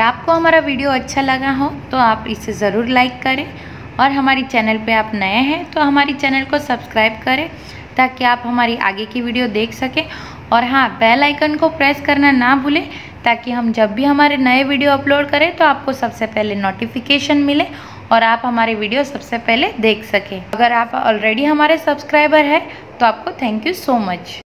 आपको हमारा वीडियो अच्छा लगा हो तो आप इसे ज़रूर लाइक करें, और हमारी चैनल पे आप नए हैं तो हमारी चैनल को सब्सक्राइब करें ताकि आप हमारी आगे की वीडियो देख सकें। और हाँ, बेल आइकन को प्रेस करना ना भूलें ताकि हम जब भी हमारे नए वीडियो अपलोड करें तो आपको सबसे पहले नोटिफिकेशन मिले और आप हमारे वीडियो सबसे पहले देख सकें। अगर आप ऑलरेडी हमारे सब्सक्राइबर हैं तो आपको थैंक यू सो मच।